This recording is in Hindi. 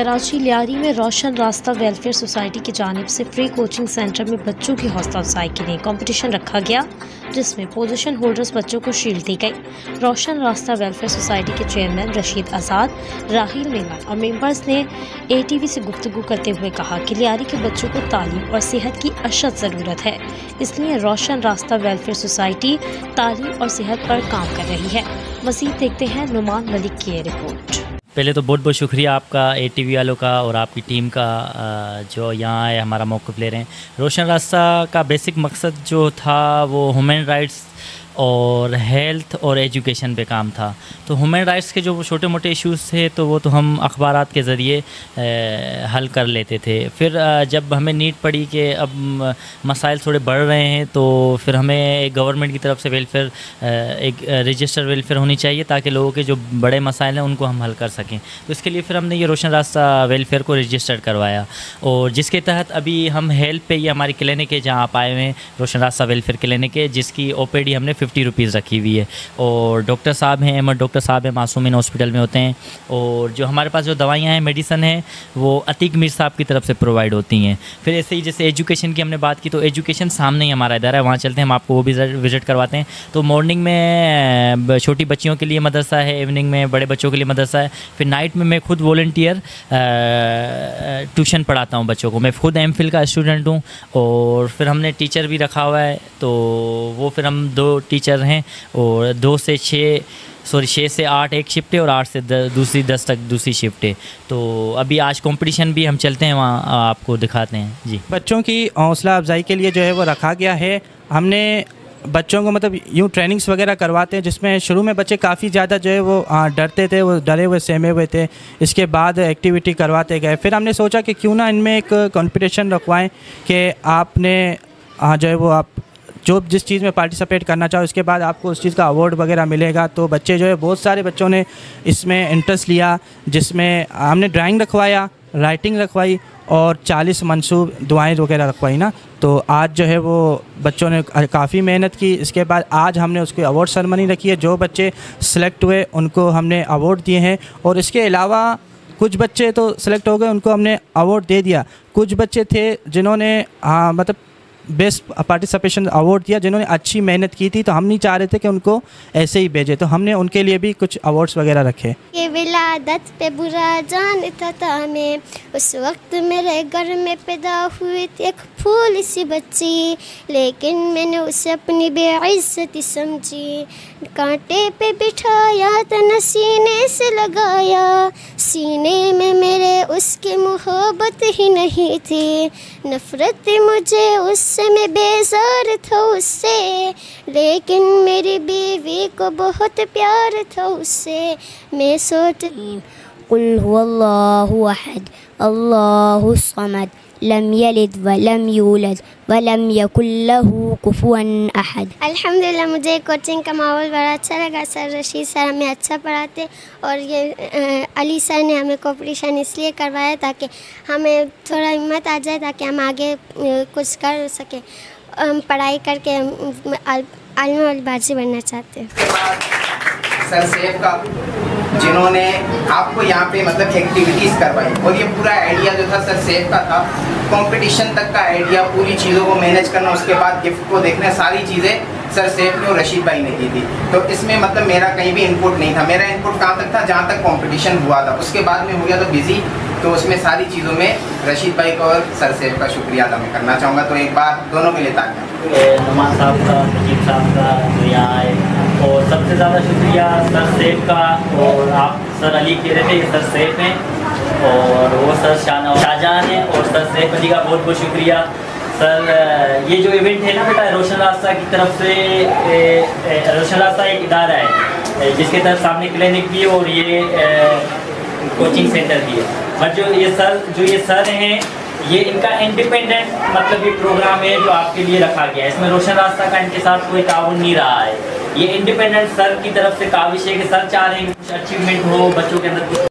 कराची लियारी में रोशन रास्ता वेलफेयर सोसाइटी की जानिब से फ्री कोचिंग सेंटर में बच्चों की हौसला अफजाई के लिए कंपटीशन रखा गया, जिसमें पोजीशन होल्डर्स बच्चों को शील्ड दी गई। रोशन रास्ता वेलफेयर सोसाइटी के चेयरमैन रशीद आज़ाद, राहील मेमन और मेंबर्स ने ATV से गुफ्तगू करते हुए कहा कि लियारी के बच्चों को तालीम और सेहत की अशद ज़रूरत है, इसलिए रोशन रास्ता वेलफेयर सोसाइटी तालीम और सेहत पर काम कर रही है। मज़ीद देखते हैं नुमान मलिक की रिपोर्ट। पहले तो बहुत बहुत शुक्रिया आपका ATV वालों का और आपकी टीम का जो यहाँ आए हमारा मौक़िफ़ ले रहे हैं। रोशन रास्ता का बेसिक मकसद जो था वो ह्यूमन राइट्स और हेल्थ और एजुकेशन पे काम था। तो ह्यूमन राइट्स के जो छोटे मोटे इश्यूज़ थे तो वो तो हम अखबारात के ज़रिए हल कर लेते थे। फिर जब हमें नीड पड़ी कि अब मसाइल थोड़े बढ़ रहे हैं तो फिर हमें गवर्नमेंट की तरफ से वेलफेयर एक रजिस्टर वेलफेयर होनी चाहिए ताकि लोगों के जो बड़े मसाइल हैं उनको हम हल कर सकें। तो इसके लिए फिर हमने ये रोशन रास्ता वेलफेयर को रजिस्टर्ड करवाया और जिसके तहत अभी हम हेल्थ पे ये हमारी क्लिनिक है जहाँ आप आए हुए हैं, रोशन रास्ता वेलफेयर क्लिनिक है, जिसकी OPD हमने 50 रुपीज़ रखी हुई है। और डॉक्टर साहब हैं, अहमद डॉक्टर साहब हैं, मासूमिन हॉस्पिटल में होते हैं। और जो हमारे पास जो दवाइयाँ हैं, मेडिसन है, वो अतीक मीर साहब की तरफ से प्रोवाइड होती हैं। फिर ऐसे ही जैसे एजुकेशन की हमने बात की तो एजुकेशन सामने ही हमारा इदारा है, वहाँ चलते हैं, हम आपको वो भी विज़िट करवाते हैं। तो मॉर्निंग में छोटी बच्चियों के लिए मदरसा है, इवनिंग में बड़े बच्चों के लिए मदरसा है। फिर नाइट में मैं खुद वॉलंटियर ट्यूशन पढ़ाता हूँ बच्चों को। मैं खुद MPhil का स्टूडेंट हूँ और फिर हमने टीचर भी रखा हुआ है। तो वो फिर हम 2 टीचर हैं और 6 से 8 एक शिफ्ट है और 8 से 10 तक दूसरी शिफ्ट है। तो अभी आज कंपटीशन भी हम चलते हैं, वहाँ आपको दिखाते हैं। जी, बच्चों की हौसला अफजाई के लिए जो है वो रखा गया है। हमने बच्चों को मतलब यूँ ट्रेनिंग्स वगैरह करवाते हैं, जिसमें शुरू में बच्चे काफ़ी ज़्यादा जो है वो डरते थे, वो डरे हुए सहमे हुए थे। इसके बाद एक्टिविटी करवाते गए। फिर हमने सोचा कि क्यों ना इनमें एक कंपटीशन रखवाएं कि आपने जो है वो आप जो जिस चीज़ में पार्टिसिपेट करना चाहो उसके बाद आपको उस चीज़ का अवार्ड वगैरह मिलेगा। तो बच्चे जो है बहुत सारे बच्चों ने इसमें इंटरेस्ट लिया, जिसमें हमने ड्राइंग रखवाया, राइटिंग रखवाई और 40 मंसूब दुआएं वगैरह रखवाई ना। तो आज जो है वो बच्चों ने काफ़ी मेहनत की। इसके बाद आज हमने उसकी अवार्ड सेरेमनी रखी है। जो बच्चे सेलेक्ट हुए उनको हमने अवार्ड दिए हैं और इसके अलावा कुछ बच्चे तो सेलेक्ट हो गए, उनको हमने अवार्ड दे दिया। कुछ बच्चे थे जिन्होंने मतलब बेस्ट पार्टिसिपेशन अवार्ड दिया, जिन्होंने अच्छी मेहनत की थी। तो हम नहीं चाह रहे थे कि उनको ऐसे ही भेजे, तो हमने उनके लिए भी कुछ अवार्ड्स वगैरह रखे। ये विलादत पे बुरा जानता था मैं, उस वक्त मेरे घर में पैदा हुई थी एक फूल सी बच्ची, लेकिन मैंने उसे अपनी बेइज्जती समझी। कांटे पे बिठाया तो सीने से लगाया, सीने में मेरे उसकी मोहब्बत ही नहीं थी। नफ़रत मुझे उससे, मैं बेजार था उससे, लेकिन मेरी बीवी को बहुत प्यार था उससे। मैं सोचती कुल हुवल्लाहु अहद अल्लाहु समद लम यलिद वलम यूलद वलम यकुल लहू कुफुवन अहद। अल्हम्दुलिल्लाह मुझे कोचिंग का माहौल बड़ा अच्छा लगा। सर रशीद सर हमें अच्छा पढ़ाते और ये अली सर ने हमें कंपटीशन इसलिए करवाया ताकि हमें थोड़ा हिम्मत आ जाए, ताकि हम आगे कुछ कर सकें। हम पढ़ाई करके आलिम वाली बाजी बनना चाहते हैं। सर सैफ का जिन्होंने आपको यहाँ पे मतलब एक्टिविटीज़ करवाई और ये पूरा आइडिया जो था सर सैफ का था, कंपटीशन तक का आइडिया, पूरी चीज़ों को मैनेज करना, उसके बाद गिफ्ट को देखना, सारी चीज़ें सर सैफ ने और रशीद भाई ने की थी। तो इसमें मतलब मेरा कहीं भी इनपुट नहीं था। मेरा इनपुट कहाँ तक था, जहाँ तक कंपटीशन हुआ था। उसके बाद में हो गया तो बिज़ी, तो उसमें सारी चीज़ों में रशीद भाई का और सर सैफ का शुक्रिया अदा मैं करना चाहूँगा। तो एक बार दोनों के लिए तालियां। नुमान साहब का, रशीद साहब का जो यहाँ आए, और सबसे ज़्यादा शुक्रिया सर सैफ का। और आप सर अली कह रहे थे, ये सर सैफ हैं और वो सर शाहजहां हैं, और सर सैफ अली का बहुत बहुत शुक्रिया। सर ये जो इवेंट है ना बेटा, रोशन रास्ता की तरफ से, रोशन रास्ता एक इदारा है जिसके तरफ सामने क्लिनिक भी है और ये कोचिंग सेंटर भी है। बट जो ये सर हैं, ये इनका इंडिपेंडेंट मतलब ये प्रोग्राम है जो आपके लिए रखा गया है। इसमें रोशन रास्ता का इनके साथ कोई ताउन नहीं रहा है। ये इंडिपेंडेंट सर की तरफ से काविश है कि सर चाह रहे हैं कुछ अचीवमेंट हो, बच्चों के अंदर कुछ